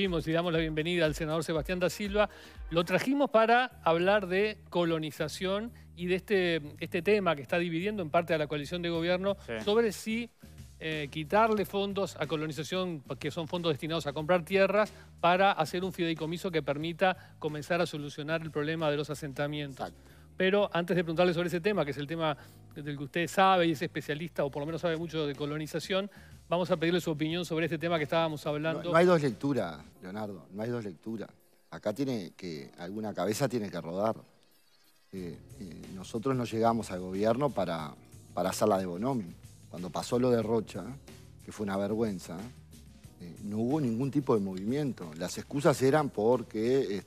recibimos y damos la bienvenida al senador Sebastián da Silva. Lo trajimos para hablar de colonización y de este tema que está dividiendo en parte a la coalición de gobierno sobre si quitarle fondos a colonización, que son fondos destinados a comprar tierras, para hacer un fideicomiso que permita comenzar a solucionar el problema de los asentamientos. Exacto. Pero antes de preguntarle sobre ese tema, que es el tema del que usted sabe y es especialista, o por lo menos sabe mucho de colonización, vamos a pedirle su opinión sobre este tema que estábamos hablando. No hay dos lecturas, Leonardo, no hay dos lecturas. Acá alguna cabeza tiene que rodar. Nosotros no llegamos al gobierno para hacerla de bonomio. Cuando pasó lo de Rocha, que fue una vergüenza, no hubo ningún tipo de movimiento. Las excusas eran porque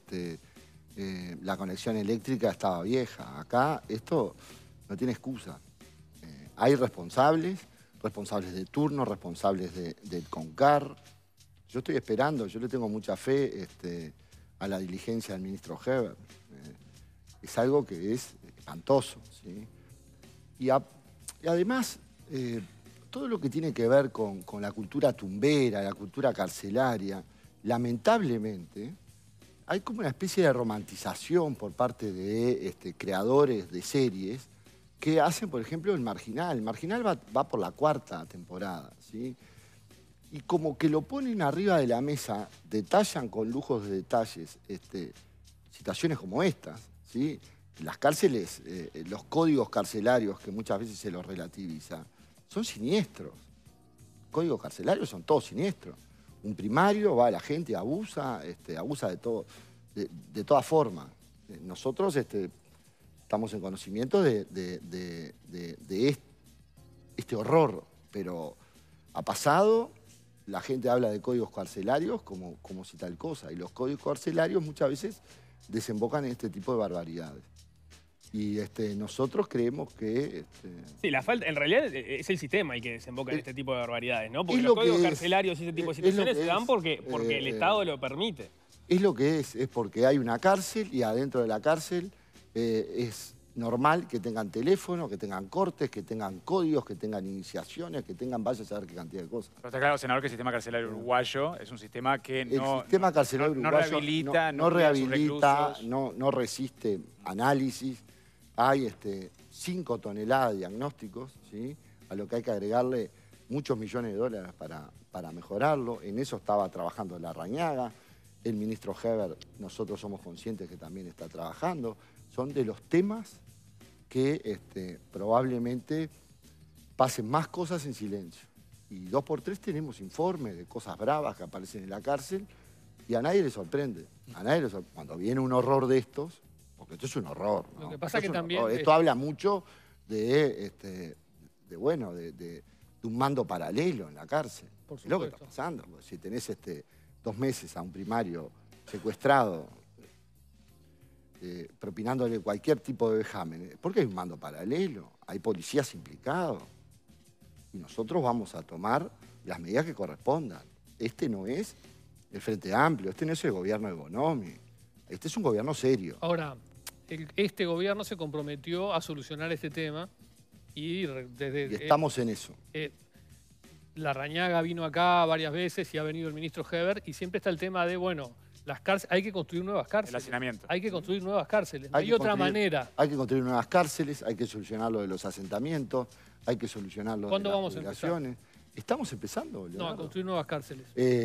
la conexión eléctrica estaba vieja. Acá esto no tiene excusa. Hay responsables de turno, responsables del CONCAR. Yo estoy esperando, yo le tengo mucha fe a la diligencia del ministro Heber. Es algo que es espantoso, ¿sí? Y además, todo lo que tiene que ver con la cultura tumbera, la cultura carcelaria, lamentablemente, hay como una especie de romantización por parte de creadores de series que hacen, por ejemplo, El Marginal. El Marginal va por la 4ª temporada, ¿sí? Y como que lo ponen arriba de la mesa, detallan con lujos de detalles situaciones como estas, ¿sí? Las cárceles, los códigos carcelarios, que muchas veces se los relativiza, son siniestros. Códigos carcelarios son todos siniestros. Un primario va a la gente, abusa de todo, de toda forma. Nosotros estamos en conocimiento de este horror, pero ha pasado, la gente habla de códigos carcelarios como si tal cosa, y los códigos carcelarios muchas veces desembocan en este tipo de barbaridades. Y nosotros creemos que... Sí, la falta, en realidad es el sistema el que desemboca en este tipo de barbaridades, ¿no? Porque los códigos carcelarios y ese tipo de situaciones se dan porque el Estado lo permite. Es lo que es porque hay una cárcel y adentro de la cárcel es normal que tengan teléfono, que tengan cortes, que tengan códigos, que tengan iniciaciones, que tengan vaya a saber qué cantidad de cosas. Pero está claro, senador, que el sistema carcelario uruguayo es un sistema que no rehabilita, no resiste análisis. Hay 5 toneladas de diagnósticos, ¿sí? A lo que hay que agregarle muchos millones de dólares para mejorarlo. En eso estaba trabajando Larrañaga. El ministro Heber, nosotros somos conscientes que también está trabajando. Son de los temas que probablemente pasen más cosas en silencio. Y 2 por 3 tenemos informes de cosas bravas que aparecen en la cárcel y a nadie le sorprende. Cuando viene un horror de estos, porque esto es un horror, ¿no? Lo que pasa que también... Esto habla mucho de un mando paralelo en la cárcel. Por es lo que está pasando. Si tenés 2 meses a un primario secuestrado, propinándole cualquier tipo de vejámenes, porque hay un mando paralelo, hay policías implicados. Y nosotros vamos a tomar las medidas que correspondan. Este no es el Frente Amplio, este no es el gobierno de Bonomi. Este es un gobierno serio. Ahora, este gobierno se comprometió a solucionar este tema y estamos en eso. Larrañaga vino acá varias veces y ha venido el ministro Heber y siempre está el tema de, bueno, las cárceles, hay que construir nuevas cárceles. El hacinamiento. Hay que construir nuevas cárceles. Hay otra manera. Hay que construir nuevas cárceles, hay que solucionar lo de los asentamientos, hay que solucionar lo de las jubilaciones. ¿Estamos empezando, Leonardo? No, a construir nuevas cárceles.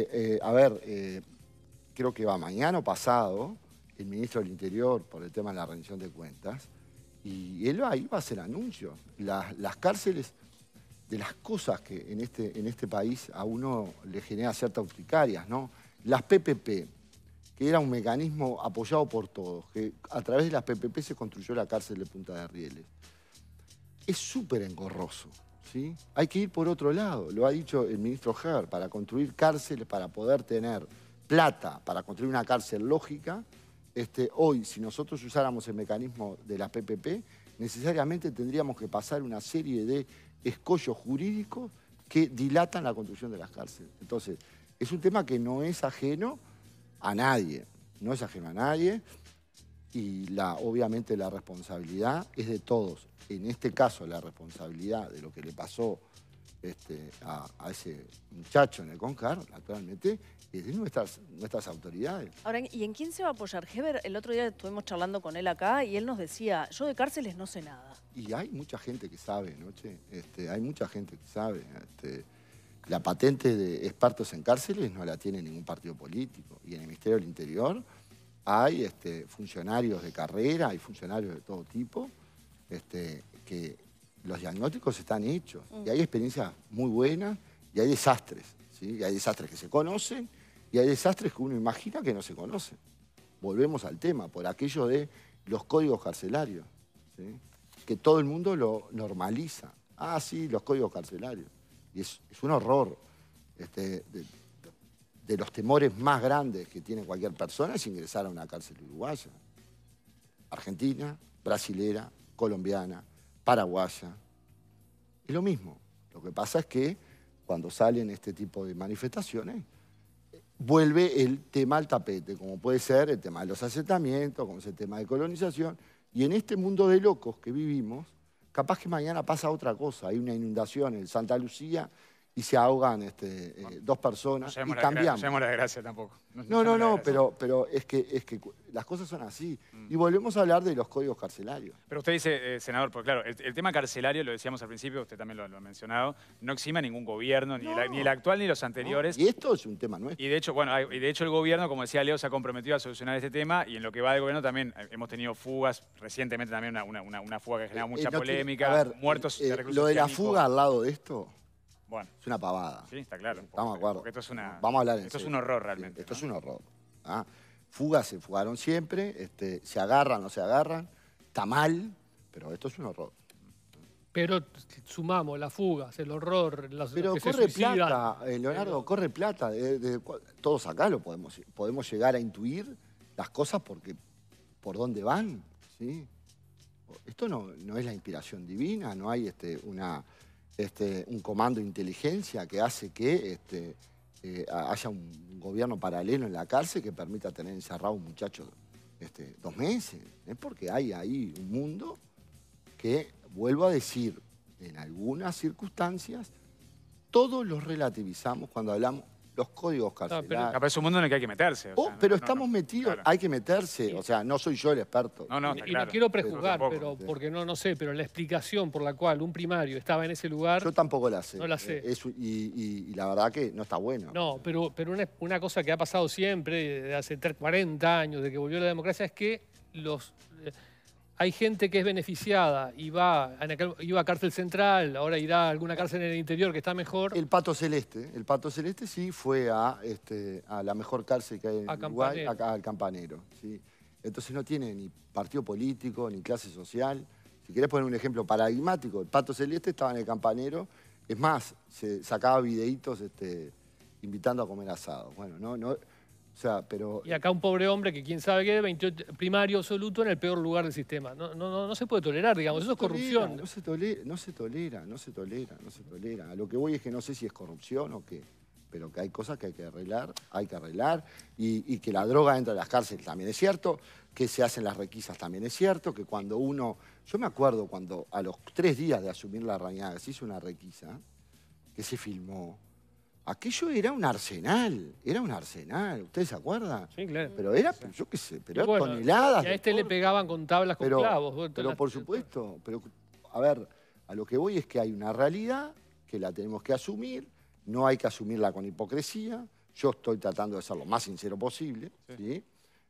Creo que va mañana o pasado el ministro del Interior por el tema de la rendición de cuentas y él ahí va a hacer anuncios. Las cárceles, de las cosas que en este país a uno le genera ciertas urticarias, ¿no? Las PPP, que era un mecanismo apoyado por todos, que a través de las PPP se construyó la cárcel de Punta de Rieles. Es súper engorroso, ¿sí? Hay que ir por otro lado, lo ha dicho el ministro Heber, para construir cárceles, para poder tener plata, para construir una cárcel lógica. Hoy, si nosotros usáramos el mecanismo de las PPP, necesariamente tendríamos que pasar una serie de escollos jurídicos que dilatan la construcción de las cárceles. Entonces, es un tema que no es ajeno a nadie, y obviamente la responsabilidad es de todos. En este caso, la responsabilidad de lo que le pasó a ese muchacho en el CONCAR, naturalmente, es de nuestras autoridades. Ahora, ¿y en quién se va a apoyar? Heber, el otro día estuvimos charlando con él acá y él nos decía, yo de cárceles no sé nada. Y hay mucha gente que sabe, ¿no, che? Hay mucha gente que sabe. La patente de expertos en cárceles no la tiene ningún partido político. Y en el Ministerio del Interior hay funcionarios de carrera, hay funcionarios de todo tipo, que los diagnósticos están hechos. Y hay experiencias muy buenas y hay desastres, ¿sí? Y hay desastres que se conocen y hay desastres que uno imagina que no se conocen. Volvemos al tema, por aquello de los códigos carcelarios, ¿sí? Que todo el mundo lo normaliza. Ah, sí, los códigos carcelarios. Y es un horror. De los temores más grandes que tiene cualquier persona es ingresar a una cárcel uruguaya. Argentina, brasilera, colombiana, paraguaya. Es lo mismo. Lo que pasa es que cuando salen este tipo de manifestaciones, vuelve el tema al tapete, como puede ser el tema de los asentamientos, como es el tema de colonización. Y en este mundo de locos que vivimos, capaz que mañana pasa otra cosa. Hay una inundación en Santa Lucía y se ahogan dos personas y cambiamos. No la desgracia tampoco. No, pero es que las cosas son así. Y volvemos a hablar de los códigos carcelarios. Pero usted dice, senador, porque claro, el tema carcelario, lo decíamos al principio, usted también lo ha mencionado, no exime a ningún gobierno, ni el actual ni los anteriores. Y esto es un tema nuestro. Y de hecho, el gobierno, como decía Leo, se ha comprometido a solucionar este tema, y en lo que va del gobierno también hemos tenido fugas, recientemente también una fuga que ha generado mucha polémica, a ver, muertos de reclusos lo de la clínicos. fuga al lado de esto... Bueno. Es una pavada. Sí, está claro. Estamos de acuerdo. Porque vamos a hablar en esto serio. es un horror realmente. Esto es un horror. ¿Ah? Fugas se fugaron siempre, se agarran, no se agarran. Está mal, pero esto es un horror. Pero sumamos las fugas, el horror, pero corre plata, Leonardo, corre plata. Todos acá lo podemos llegar a intuir las cosas por dónde van. ¿Sí? Esto no es la inspiración divina, no hay un comando de inteligencia que hace que haya un gobierno paralelo en la cárcel que permita tener encerrado a un muchacho 2 meses. Es porque hay ahí un mundo que, vuelvo a decir, en algunas circunstancias, todos los relativizamos cuando hablamos los códigos carcelarios. Pero es un mundo en el que hay que meterse. Pero estamos metidos, claro. Hay que meterse. Sí. O sea, no soy yo el experto. Y no quiero prejuzgar, porque no sé, pero la explicación por la cual un primario estaba en ese lugar... Yo tampoco la sé. No la sé. Y la verdad que no está bueno. No, pero una cosa que ha pasado siempre, de hace 40 años, de que volvió la democracia, es que hay gente que es beneficiada y iba a cárcel central, ahora irá a alguna cárcel en el interior que está mejor. El Pato Celeste sí fue a la mejor cárcel que hay en Uruguay, acá al Campanero. ¿Sí? Entonces no tiene ni partido político, ni clase social. Si querés poner un ejemplo paradigmático, el Pato Celeste estaba en el Campanero. Es más, se sacaba videitos invitando a comer asado. Bueno, o sea, pero... Y acá un pobre hombre que quién sabe qué, 28, primario absoluto en el peor lugar del sistema. No se puede tolerar, digamos, eso es corrupción. No se tolera. A lo que voy es que no sé si es corrupción o qué, pero que hay cosas que hay que arreglar, y que la droga entra a las cárceles también es cierto, que se hacen las requisas también es cierto, que cuando uno... Yo me acuerdo cuando a los 3 días de asumir la Rañaga se hizo una requisa, que se filmó. Aquello era un arsenal, ¿ustedes se acuerdan? Sí, claro. Pero era, yo qué sé, pero bueno, toneladas. Y a le pegaban con tablas con clavos. Pero por supuesto, a ver, a lo que voy es que hay una realidad que la tenemos que asumir, no hay que asumirla con hipocresía, yo estoy tratando de ser lo más sincero posible, ¿sí?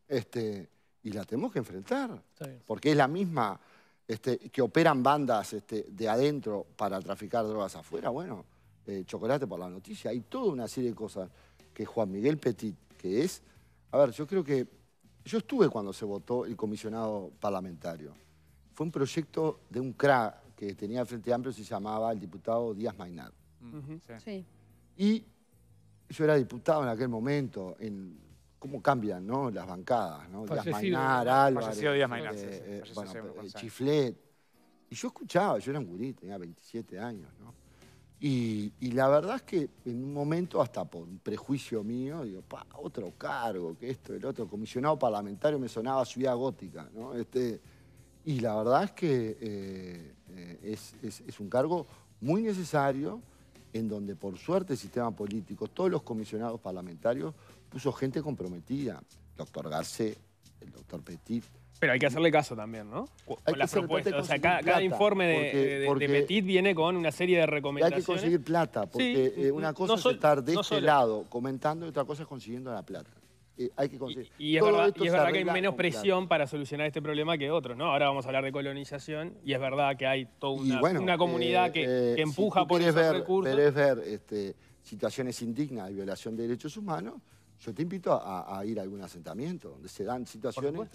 Y la tenemos que enfrentar, porque es la misma que operan bandas de adentro para traficar drogas afuera, bueno... Chocolate por la noticia, hay toda una serie de cosas que Juan Miguel Petit, que es... A ver, yo creo que... Yo estuve cuando se votó el comisionado parlamentario. Fue un proyecto de un CRA que tenía el Frente Amplio, se llamaba el diputado Díaz Maynard. Sí. Y yo era diputado en aquel momento, cómo cambian, ¿no? Las bancadas, ¿no? Díaz Maynard, Álvarez, Díaz Maynard, Chiflet. Y yo escuchaba, yo era un gurí, tenía 27 años, ¿no? Y la verdad es que en un momento, hasta por un prejuicio mío, digo, otro cargo, que esto, el otro, comisionado parlamentario me sonaba Ciudad Gótica, ¿no? Y la verdad es que es un cargo muy necesario en donde por suerte el sistema político, todos los comisionados parlamentarios, puso gente comprometida. El doctor Garcés, el doctor Petit. Pero hay que hacerle caso también, ¿no? Con las propuestas. O sea, cada informe de Petit viene con una serie de recomendaciones. Hay que conseguir plata, porque una cosa es estar de este lado comentando y otra cosa es consiguiendo la plata. Hay que conseguir. Y es verdad que hay menos presión para solucionar este problema que otros, ¿no? Ahora vamos a hablar de colonización y es verdad que hay toda una comunidad que empuja si por esos recursos. Querés ver situaciones indignas de violación de derechos humanos, yo te invito a ir a algún asentamiento donde se dan situaciones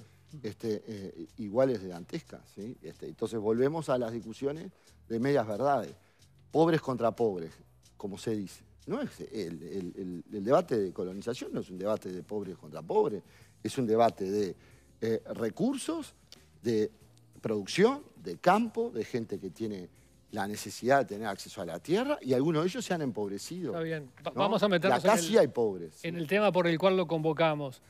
iguales de dantescas, ¿sí? Entonces volvemos a las discusiones de medias verdades. Pobres contra pobres, como se dice. No es el debate de colonización no es un debate de pobres contra pobres, es un debate de recursos, de producción, de campo, de gente que tiene la necesidad de tener acceso a la tierra y algunos de ellos se han empobrecido. Está bien. ¿no? Vamos a meternos acá sí hay pobres. En el tema por el cual lo convocamos.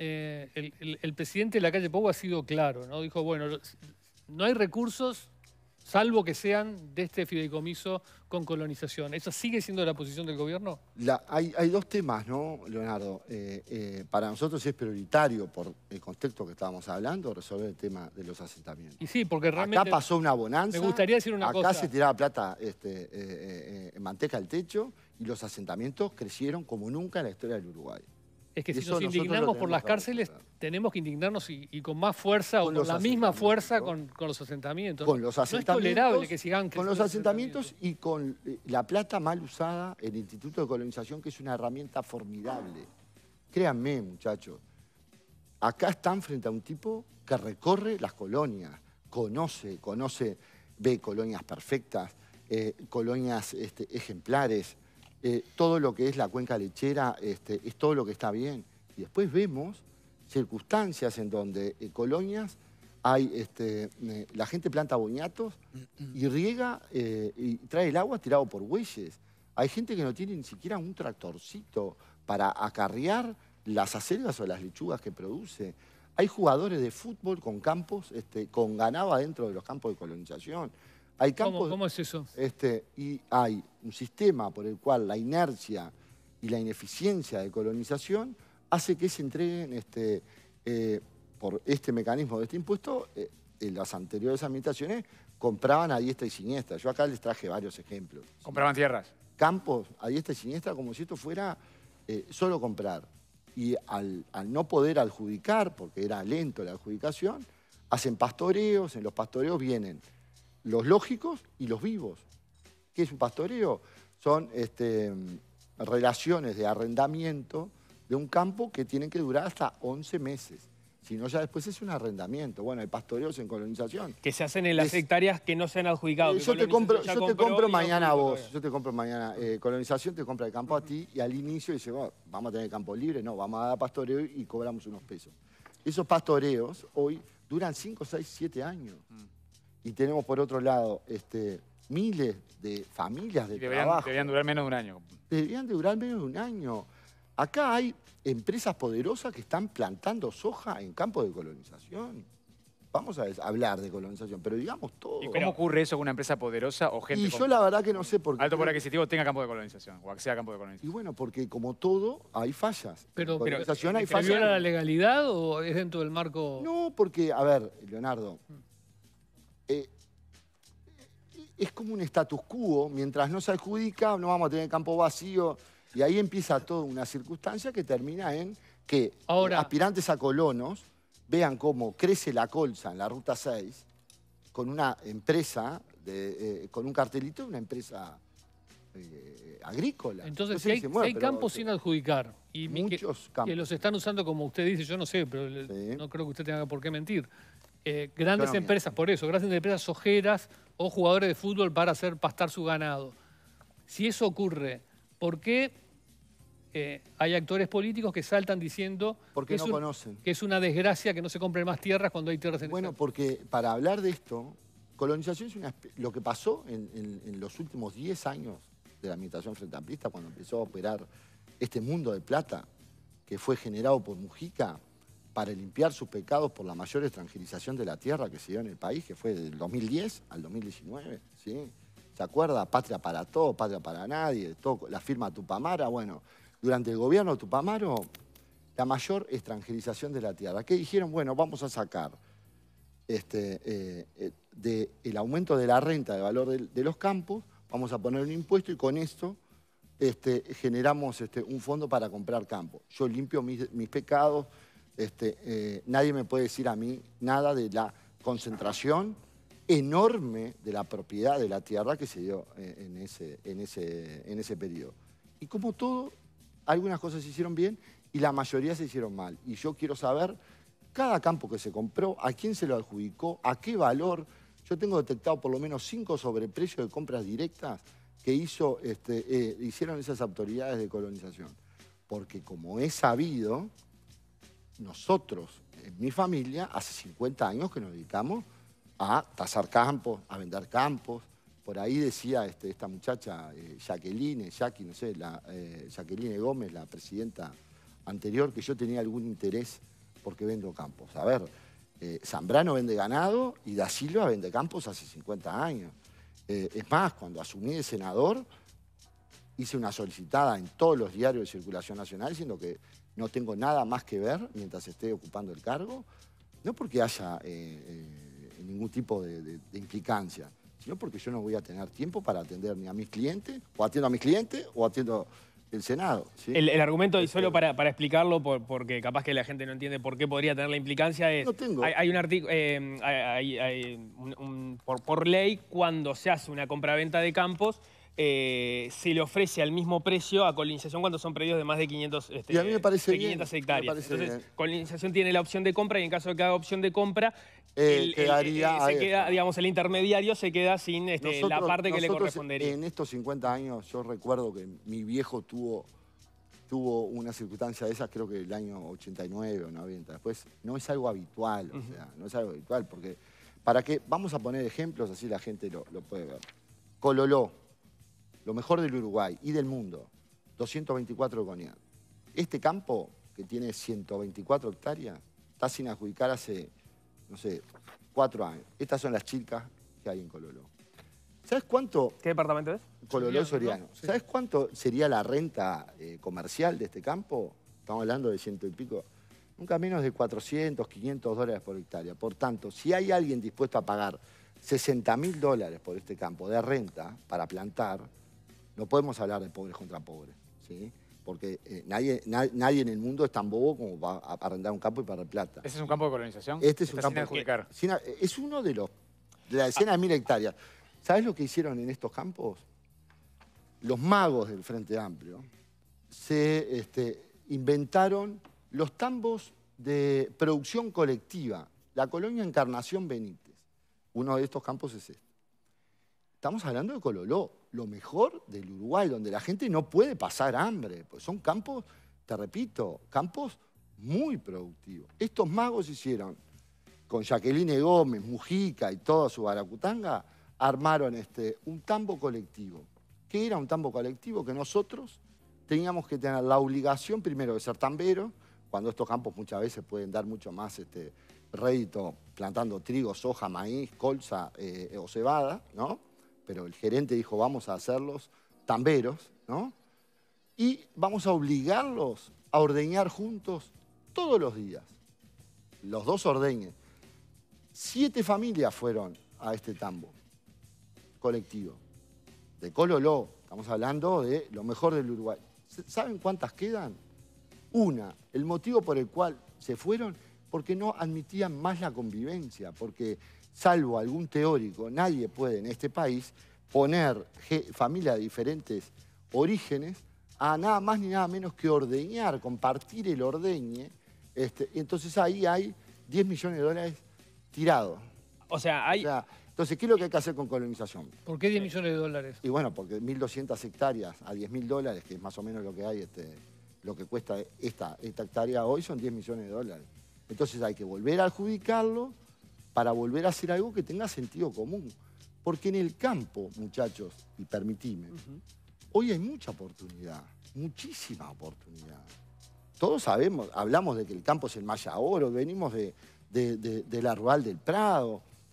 El presidente de la calle Pou ha sido claro, ¿no? Dijo, bueno, no hay recursos salvo que sean de este fideicomiso con colonización. ¿Esa sigue siendo la posición del gobierno? Hay dos temas, ¿no, Leonardo? Para nosotros es prioritario, por el contexto que estábamos hablando, resolver el tema de los asentamientos. Y sí, porque realmente... Acá pasó una bonanza. Me gustaría decir una cosa. Acá se tiraba plata manteca al techo y los asentamientos crecieron como nunca en la historia del Uruguay. Es que si nos indignamos por las cárceles, tenemos que indignarnos y con más fuerza o con la misma fuerza con los asentamientos. Con los asentamientos. No es tolerable que sigan con los asentamientos y con la plata mal usada, el Instituto de Colonización, que es una herramienta formidable. Créanme, muchachos, acá están frente a un tipo que recorre las colonias, conoce, ve colonias perfectas, colonias ejemplares, todo lo que es la cuenca lechera es todo lo que está bien. Y después vemos circunstancias en donde colonias hay, la gente planta boñatos y riega y trae el agua tirado por bueyes. Hay gente que no tiene ni siquiera un tractorcito para acarrear las acelgas o las lechugas que produce. Hay jugadores de fútbol con campos, con ganado adentro de los campos de colonización. Hay campos, ¿Cómo es eso? Y hay un sistema por el cual la inercia y la ineficiencia de colonización hace que se entreguen por este mecanismo de este impuesto. En las anteriores administraciones compraban a diestra y siniestra. Yo acá les traje varios ejemplos. ¿Compraban tierras? Campos a diestra y siniestra como si esto fuera solo comprar. Y al no poder adjudicar, porque era lento la adjudicación, hacen pastoreos. En los pastoreos vienen los lógicos y los vivos. ¿Qué es un pastoreo? Son relaciones de arrendamiento de un campo que tienen que durar hasta 11 meses. Si no, ya después es un arrendamiento. Bueno, hay pastoreos en colonización. Que se hacen en las hectáreas que no se han adjudicado. Yo te compro mañana a vos. Yo te compro mañana. Colonización te compra el campo a ti y al inicio dice, oh, vamos a tener campo libre. No, vamos a dar pastoreo y cobramos unos pesos. Esos pastoreos hoy duran 5, 6, 7 años. Y tenemos por otro lado miles de familias de trabajo. Deberían durar menos de un año. Deberían durar menos de un año. Acá hay empresas poderosas que están plantando soja en campos de colonización. Vamos a hablar de colonización, pero digamos todo. ¿Y cómo ocurre eso con una empresa poderosa o gente yo la verdad que no sé por qué. Alto poder adquisitivo tenga campo de colonización o acceda a campo de colonización? Y bueno, porque como todo, hay fallas. Pero, en colonización hay fallas. ¿Viola la legalidad o es dentro del marco...? No, porque, a ver, Leonardo, es como un status quo. Mientras no se adjudica, no vamos a tener campo vacío. Y ahí empieza toda una circunstancia que termina en que aspirantes a colonos vean cómo crece la colza en la Ruta 6 con una empresa, con un cartelito de una empresa agrícola. Entonces, si hay campos sin adjudicar y muchos campos que los están usando como usted dice, yo no sé, pero no creo que usted tenga por qué mentir. Grandes empresas, por eso, grandes empresas sojeras o jugadores de fútbol para hacer pastar su ganado. Si eso ocurre, ¿por qué hay actores políticos que saltan diciendo porque no conocen que es una desgracia que no se compren más tierras cuando hay tierras en Bueno, porque para hablar de esto, colonización es lo que pasó en los últimos 10 años de la administración frente amplista, cuando empezó a operar este mundo de plata que fue generado por Mujica para limpiar sus pecados por la mayor extranjerización de la tierra que se dio en el país, que fue del 2010 al 2019, ¿sí? ¿Se acuerda? Patria para todos, patria para nadie, todo, la firma Tupamaro. Bueno, durante el gobierno de Tupamaro, la mayor extranjerización de la tierra. ¿Qué dijeron? Bueno, vamos a sacar el aumento de la renta de valor de los campos, vamos a poner un impuesto y con esto generamos un fondo para comprar campo. Yo limpio mis pecados, nadie me puede decir a mí nada de la concentración enorme de la propiedad de la tierra que se dio en ese periodo. Y como todo, algunas cosas se hicieron bien y la mayoría se hicieron mal. Y yo quiero saber cada campo que se compró, a quién se lo adjudicó, a qué valor. Yo tengo detectado por lo menos 5 sobreprecios de compras directas que hicieron esas autoridades de colonización. Porque como he sabido, nosotros, en mi familia, hace 50 años que nos dedicamos a tasar campos, a vender campos. Por ahí decía esta muchacha, Jacqueline Gómez, la presidenta anterior, que yo tenía algún interés porque vendo campos. A ver, Zambrano vende ganado y Da Silva vende campos hace 50 años. Es más, cuando asumí de senador, hice una solicitada en todos los diarios de circulación nacional diciendo que no tengo nada más que ver mientras esté ocupando el cargo, no porque haya ningún tipo de implicancia, sino porque yo no voy a tener tiempo para atender ni a mis clientes, o atiendo a mis clientes, o atiendo el Senado. ¿Sí? El argumento, y solo para explicarlo, porque capaz que la gente no entiende por qué podría tener la implicancia, es... No tengo. Hay un artículo... por ley, cuando se hace una compraventa de campos, se le ofrece al mismo precio a colonización cuando son predios de más de 500, y a mí me parece 500 hectáreas. Entonces, bien. colonización tiene la opción de compra y en caso de que haga opción de compra, digamos, el intermediario se queda sin la parte que le correspondería. En estos 50 años, yo recuerdo que mi viejo tuvo una circunstancia de esas, creo que el año 89 o 90. Después, no es algo habitual, o sea, no es algo habitual, porque para que vamos a poner ejemplos, así la gente lo puede ver. Cololó, lo mejor del Uruguay y del mundo, 224 Coniat. Este campo, que tiene 124 hectáreas, está sin adjudicar hace, no sé, 4 años. Estas son las chicas que hay en Cololó. ¿Sabes cuánto? ¿Qué departamento es? Cololó Soriano. Sí. ¿Sabes cuánto sería la renta comercial de este campo? Estamos hablando de 100 y pico. Nunca menos de 400, 500 dólares por hectárea. Por tanto, si hay alguien dispuesto a pagar $60.000 por este campo de renta para plantar, no podemos hablar de pobres contra pobres, ¿sí? Porque nadie en el mundo es tan bobo como para arrendar un campo y para plata. ¿Ese es un campo de colonización? Este es un Está campo sin adjudicar. es uno de la decena de 1000 hectáreas. ¿Sabes lo que hicieron en estos campos? Los magos del Frente Amplio se inventaron los tambos de producción colectiva. La colonia Encarnación Benítez. Uno de estos campos es este. Estamos hablando de Cololó, lo mejor del Uruguay, donde la gente no puede pasar hambre. Pues son campos, te repito, campos muy productivos. Estos magos hicieron, con Jacqueline Gómez, Mujica y toda su baracutanga, armaron un tambo colectivo. ¿Qué era un tambo colectivo? Que nosotros teníamos que tener la obligación primero de ser tamberos, cuando estos campos muchas veces pueden dar mucho más rédito plantando trigo, soja, maíz, colza o cebada, ¿no? Pero el gerente dijo, vamos a hacerlos tamberos, ¿no? Y vamos a obligarlos a ordeñar juntos todos los días. Los 2 ordeñes. 7 familias fueron a este tambo colectivo. De Cololó, estamos hablando de lo mejor del Uruguay. ¿Saben cuántas quedan? Una. El motivo por el cual se fueron, porque no admitían más la convivencia, porque salvo algún teórico, nadie puede en este país poner familias de diferentes orígenes a nada más ni nada menos que ordeñar, compartir el ordeñe. Entonces ahí hay 10 millones de dólares tirados. O sea, hay... Entonces, ¿qué es lo que hay que hacer con colonización? ¿Por qué 10 millones de dólares? Y bueno, porque 1.200 hectáreas a $10.000, que es más o menos lo que hay, lo que cuesta esta hectárea hoy, son 10 millones de dólares. Entonces hay que volver a adjudicarlo para volver a hacer algo que tenga sentido común. Porque en el campo, muchachos, y permitime, hoy hay mucha oportunidad, muchísima oportunidad. Todos sabemos, hablamos de que el campo es el Maya Oro, venimos de la Rural del Prado.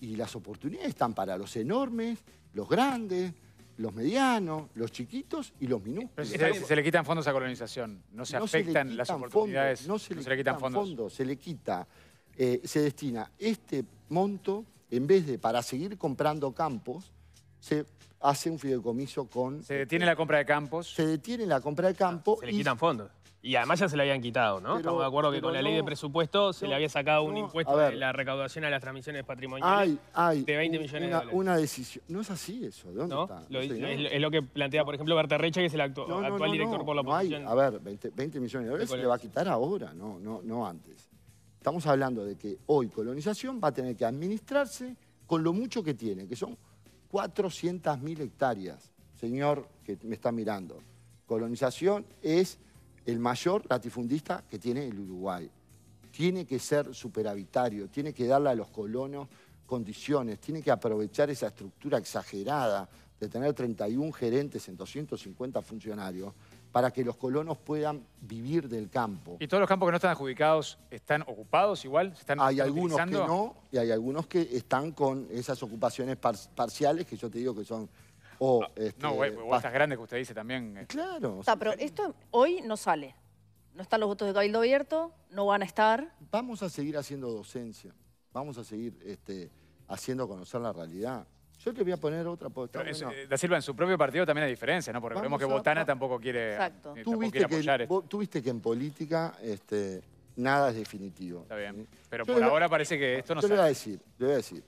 Y las oportunidades están para los enormes, los grandes, los medianos, los chiquitos y los minúsculos. Pero si se le quitan fondos a colonización, ¿no se afectan las oportunidades? No se le quitan fondos, se le quita, se destina este monto, en vez de para seguir comprando campos, se hace un fideicomiso con... Se detiene la compra de campos. Se detiene la compra de campo. Se le quitan fondos. Y además ya se le habían quitado, ¿no? Estamos de acuerdo que con la ley de presupuesto se le había sacado un impuesto de la recaudación a las transmisiones patrimoniales de 20 millones de dólares. Una decisión. No es así eso. ¿De dónde está? Es lo que plantea, por ejemplo, Berta Recha, que es el actual director por la oposición. A ver, 20 millones de dólares se le va a quitar ahora, no antes. Estamos hablando de que hoy colonización va a tener que administrarse con lo mucho que tiene, que son 400.000 hectáreas. Señor que me está mirando, colonización es el mayor latifundista que tiene el Uruguay. Tiene que ser superavitario, tiene que darle a los colonos condiciones, tiene que aprovechar esa estructura exagerada de tener 31 gerentes en 250 funcionarios para que los colonos puedan vivir del campo. ¿Y todos los campos que no están adjudicados están ocupados igual? ¿Se están Hay algunos que no, y hay algunos que están con esas ocupaciones parciales, que yo te digo que son... o estas grandes que usted dice también. Claro. O sea, pero esto hoy no sale. No están los votos de Cabildo Abierto, no van a estar. Vamos a seguir haciendo docencia, vamos a seguir haciendo conocer la realidad. Yo te voy a poner otra... Da Silva, en su propio partido también hay diferencias, ¿no? Porque vemos que Botana tampoco quiere, apoyar esto. Tú viste que en política nada es definitivo. Está bien, pero por ahora parece que esto no sale. Le voy a decir.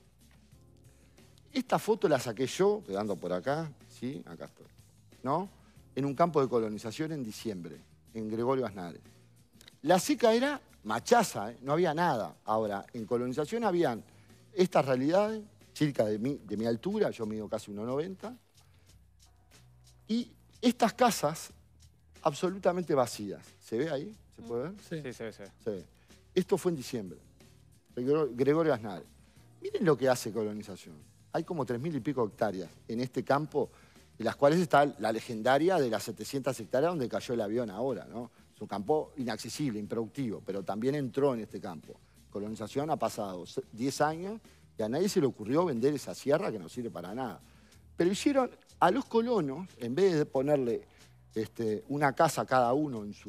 Esta foto la saqué yo, quedando por acá, ¿sí? Acá estoy, ¿no? En un campo de colonización en diciembre, en Gregorio Aznárez. La seca era machaza, no había nada. Ahora, en colonización habían estas realidades, cerca de mi altura, yo mido casi 1,90, y estas casas absolutamente vacías. ¿Se ve ahí? ¿Se puede ver? Sí, se ve. Se ve. Esto fue en diciembre, Gregorio Aznárez. Miren lo que hace colonización. Hay como 3.000 y pico hectáreas en este campo, de las cuales está la legendaria de las 700 hectáreas donde cayó el avión ahora, ¿no? Es un campo inaccesible, improductivo, pero también entró en este campo. Colonización ha pasado 10 años y a nadie se le ocurrió vender esa sierra que no sirve para nada. Pero hicieron a los colonos, en vez de ponerle una casa a cada uno en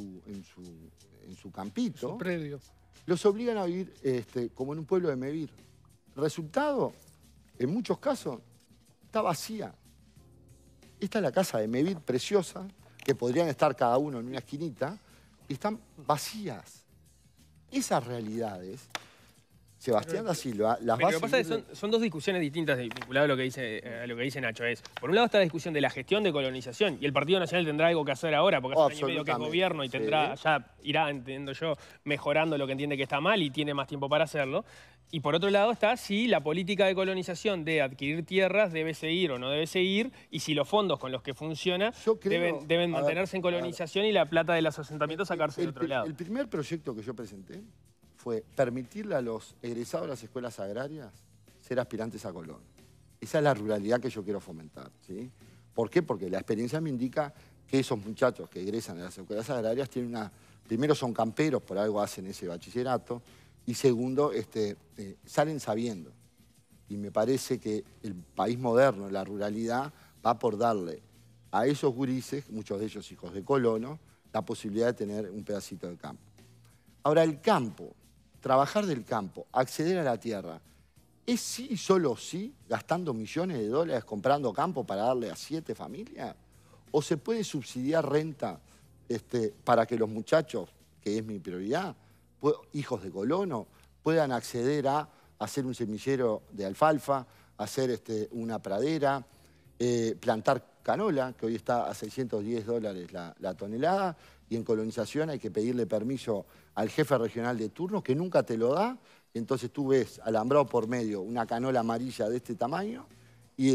su campito, su predio, los obligan a vivir como en un pueblo de Mevir. Resultado, en muchos casos, está vacía. Esta es la casa de Mevir preciosa, que podrían estar cada uno en una esquinita, y están vacías. Esas realidades, Sebastián da Silva, las va a... Lo que pasa es que son dos discusiones distintas vinculadas a lo que dice Nacho. Por un lado está la discusión de la gestión de colonización, y el Partido Nacional tendrá algo que hacer ahora, porque hace un año y medio que es gobierno y tendrá, ya irá, entiendo yo, mejorando lo que entiende que está mal y tiene más tiempo para hacerlo. Y por otro lado está si la política de colonización de adquirir tierras debe seguir o no debe seguir, y si los fondos con los que funciona deben mantenerse en colonización y la plata de los asentamientos sacarse de otro lado. El primer proyecto que yo presenté fue permitirle a los egresados de las escuelas agrarias ser aspirantes a colono. Esa es la ruralidad que yo quiero fomentar, ¿sí? ¿Por qué? Porque la experiencia me indica que esos muchachos que egresan de las escuelas agrarias tienen primero son camperos, por algo hacen ese bachillerato, y segundo, salen sabiendo. Y me parece que el país moderno, la ruralidad, va por darle a esos gurises, muchos de ellos hijos de colonos, la posibilidad de tener un pedacito de campo. Ahora, el campo, trabajar del campo, acceder a la tierra, ¿es sí y solo sí gastando millones de dólares comprando campo para darle a 7 familias? ¿O se puede subsidiar renta para que los muchachos, que es mi prioridad, hijos de colono, puedan acceder a hacer un semillero de alfalfa, hacer una pradera, plantar canola, que hoy está a $610 la tonelada, y en colonización hay que pedirle permiso al jefe regional de turno, que nunca te lo da, y entonces tú ves alambrado por medio una canola amarilla de este tamaño, y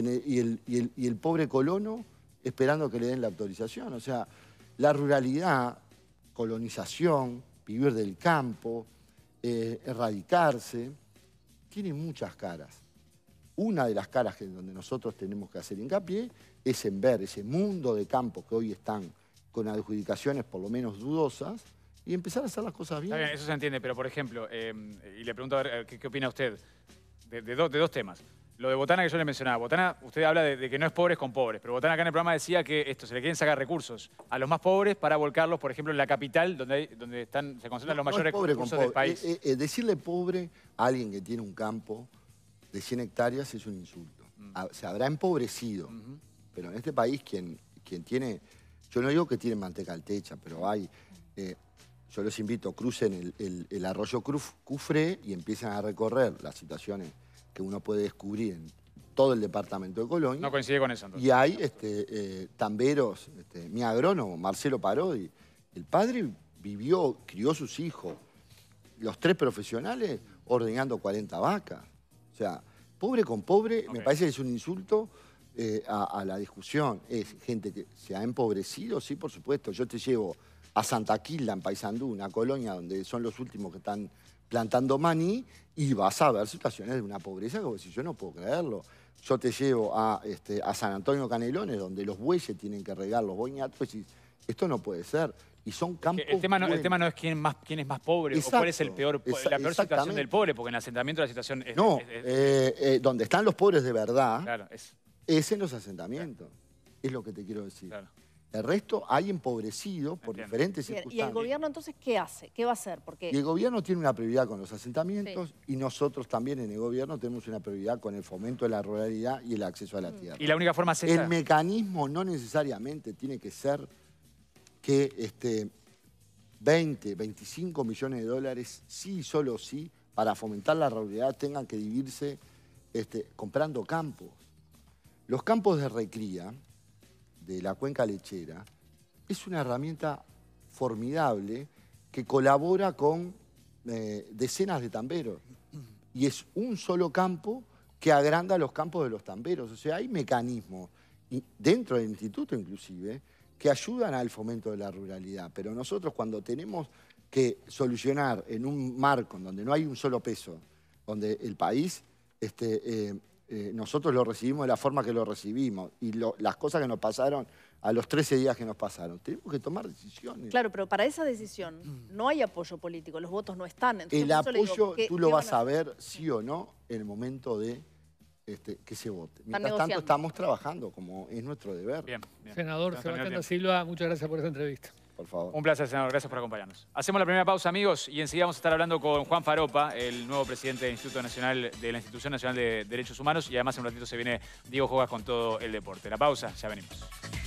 el pobre colono esperando que le den la autorización. O sea, la ruralidad, colonización, vivir del campo, erradicarse, tiene muchas caras. Una de las caras donde nosotros tenemos que hacer hincapié es en ver ese mundo de campo que hoy están con adjudicaciones por lo menos dudosas y empezar a hacer las cosas bien. Está bien, eso se entiende, pero por ejemplo, y le pregunto a ver qué opina usted, de dos temas. Lo de Botana que yo le mencionaba. Botana, usted habla de que no es pobres con pobres, pero Botana acá en el programa decía que se le quieren sacar recursos a los más pobres para volcarlos, por ejemplo, en la capital, donde se concentran los mayores recursos del país. Decirle pobre a alguien que tiene un campo de 100 hectáreas es un insulto. Se habrá empobrecido, pero en este país quien tiene... Yo no digo que tiene manteca al techo, pero hay... yo los invito, crucen el arroyo Cufré y empiezan a recorrer las situaciones que uno puede descubrir en todo el departamento de Colonia. No coincide con eso, entonces. Y hay tamberos, mi agrónomo, Marcelo Parodi, el padre crió sus hijos, los 3 profesionales, ordeñando 40 vacas. O sea, pobre con pobre, me parece que es un insulto a la discusión. Es gente que se ha empobrecido, sí, por supuesto. Yo te llevo a Santa Quilda, en Paysandú, una colonia donde son los últimos que están plantando maní, y vas a ver situaciones de una pobreza que si yo no puedo creerlo. Yo te llevo a San Antonio Canelones, donde los bueyes tienen que regar los boñatos, y esto no puede ser. Y son campos... El tema no es quién es más pobre. Exacto, o cuál es la peor situación del pobre, porque en el asentamiento la situación es... No, donde están los pobres de verdad, claro, es en los asentamientos. Claro. Es lo que te quiero decir. Claro. El resto hay empobrecidos por diferentes circunstancias. ¿Y el gobierno entonces qué hace? ¿Qué va a hacer? Porque... Y el gobierno tiene una prioridad con los asentamientos, y nosotros también en el gobierno tenemos una prioridad con el fomento de la ruralidad y el acceso a la tierra. Y la única forma es esa. El mecanismo no necesariamente tiene que ser que 20, 25 millones de dólares, sí y solo sí, para fomentar la ruralidad tengan que dividirse comprando campos. Los campos de recría de la cuenca lechera es una herramienta formidable que colabora con decenas de tamberos. Y es un solo campo que agranda los campos de los tamberos. O sea, hay mecanismos, y dentro del instituto inclusive, que ayudan al fomento de la ruralidad. Pero nosotros cuando tenemos que solucionar en un marco en donde no hay un solo peso, donde el país... nosotros lo recibimos de la forma que lo recibimos y las cosas que nos pasaron a los 13 días que nos pasaron. Tenemos que tomar decisiones. Claro, pero para esa decisión no hay apoyo político, los votos no están. Entonces, el apoyo tú lo vas a ver, sí o no, en el momento de que se vote. Mientras tanto estamos trabajando, como es nuestro deber. Bien. Senador Sebastián da Silva, muchas gracias por esta entrevista. Por favor. Un placer, senador. Gracias por acompañarnos. Hacemos la primera pausa, amigos, y enseguida vamos a estar hablando con Juan Faropa, el nuevo presidente del Instituto Nacional de la Institución Nacional de Derechos Humanos, y además en un ratito se viene Diego Jogas con todo el deporte. La pausa, ya venimos.